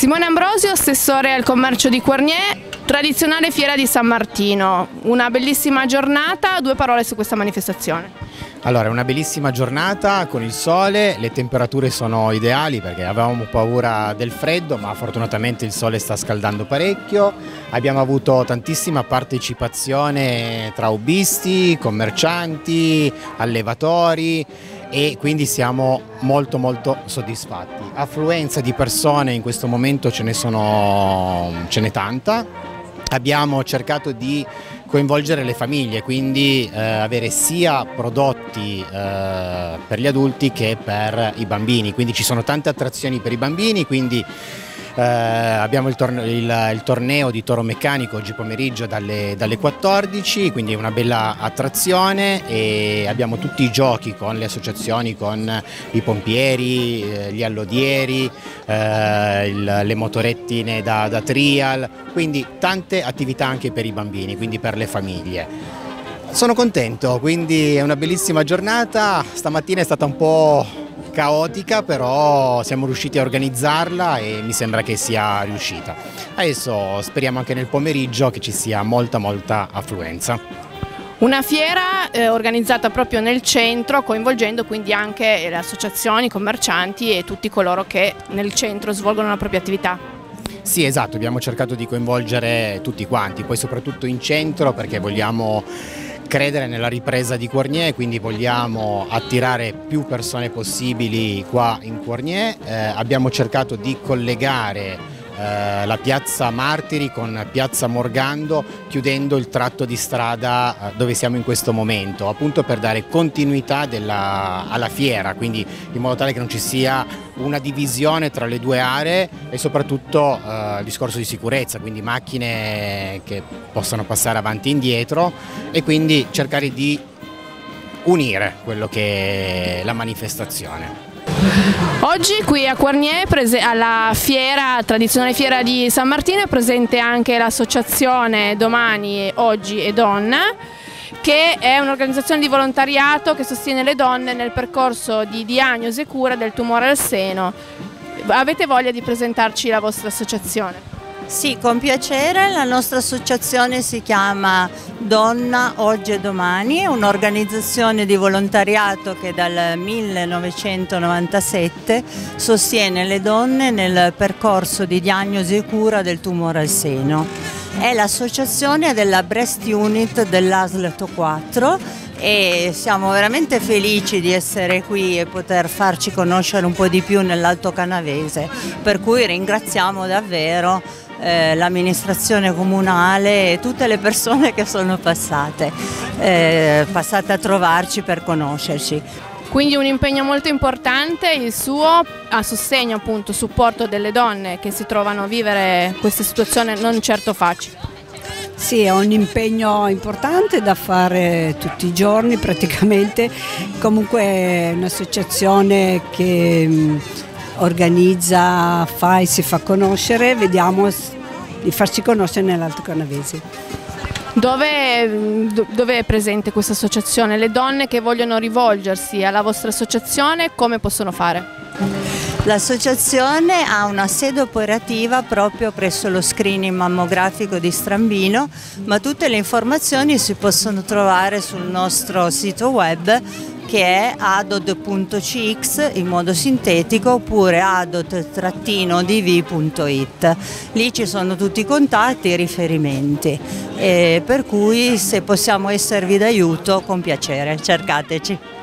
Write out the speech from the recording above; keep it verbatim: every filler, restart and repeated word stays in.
Simone Ambrosio, assessore al commercio di Quarnier, tradizionale fiera di San Martino, una bellissima giornata, due parole su questa manifestazione. Allora, è una bellissima giornata con il sole, le temperature sono ideali perché avevamo paura del freddo, ma fortunatamente il sole sta scaldando parecchio. Abbiamo avuto tantissima partecipazione tra hobbisti, commercianti, allevatori e quindi siamo molto molto soddisfatti. Affluenza di persone in questo momento ce ne sono, ce n'è tanta. Abbiamo cercato di coinvolgere le famiglie, quindi eh, avere sia prodotti eh, per gli adulti che per i bambini, quindi ci sono tante attrazioni per i bambini, quindi eh, abbiamo il, torne il, il torneo di toro meccanico oggi pomeriggio dalle, dalle quattordici, quindi è una bella attrazione, e abbiamo tutti i giochi con le associazioni, con i pompieri, eh, gli allodieri, eh, il, le motorettine da, da trial, quindi tante attività anche per i bambini, quindi per le famiglie. Sono contento, quindi è una bellissima giornata, stamattina è stata un po' caotica, però siamo riusciti a organizzarla e mi sembra che sia riuscita. Adesso speriamo anche nel pomeriggio che ci sia molta molta affluenza. Una fiera eh, organizzata proprio nel centro, coinvolgendo quindi anche le associazioni, i commercianti e tutti coloro che nel centro svolgono la propria attività. Sì, esatto, abbiamo cercato di coinvolgere tutti quanti, poi soprattutto in centro perché vogliamo credere nella ripresa di Quarnier, quindi vogliamo attirare più persone possibili qua in Quarnier. Eh, abbiamo cercato di collegare eh, la piazza Martiri con piazza Morgando, chiudendo il tratto di strada eh, dove siamo in questo momento, appunto per dare continuità della, alla fiera, quindi in modo tale che non ci sia una divisione tra le due aree e soprattutto eh, il discorso di sicurezza, quindi macchine che possano passare avanti e indietro, e quindi cercare di unire quello che è la manifestazione. Oggi qui a Quarnier, alla fiera, tradizionale fiera di San Martino, è presente anche l'associazione Domani, Oggi e Donna, che è un'organizzazione di volontariato che sostiene le donne nel percorso di diagnosi e cura del tumore al seno. Avete voglia di presentarci la vostra associazione? Sì, con piacere. La nostra associazione si chiama Donna, Oggi e Domani, è un'organizzazione di volontariato che dal millenovecentonovantasette sostiene le donne nel percorso di diagnosi e cura del tumore al seno. È l'associazione della Breast Unit dell'A S L T quattro e siamo veramente felici di essere qui e poter farci conoscere un po' di più nell'Alto Canavese, per cui ringraziamo davvero eh, l'amministrazione comunale e tutte le persone che sono passate, eh, passate a trovarci per conoscerci. Quindi un impegno molto importante il suo a sostegno, appunto, supporto delle donne che si trovano a vivere questa situazione non certo facile. Sì, è un impegno importante da fare tutti i giorni praticamente, comunque è un'associazione che mh, organizza, fa e si fa conoscere, vediamo di farci conoscere nell'Alto Canavese. Dove, dove è presente questa associazione? Le donne che vogliono rivolgersi alla vostra associazione come possono fare? L'associazione ha una sede operativa proprio presso lo screening mammografico di Strambino, ma tutte le informazioni si possono trovare sul nostro sito web, che è adod punto c x in modo sintetico, oppure adod d v punto it. Lì ci sono tutti i contatti e i riferimenti, e per cui se possiamo esservi d'aiuto, con piacere, cercateci.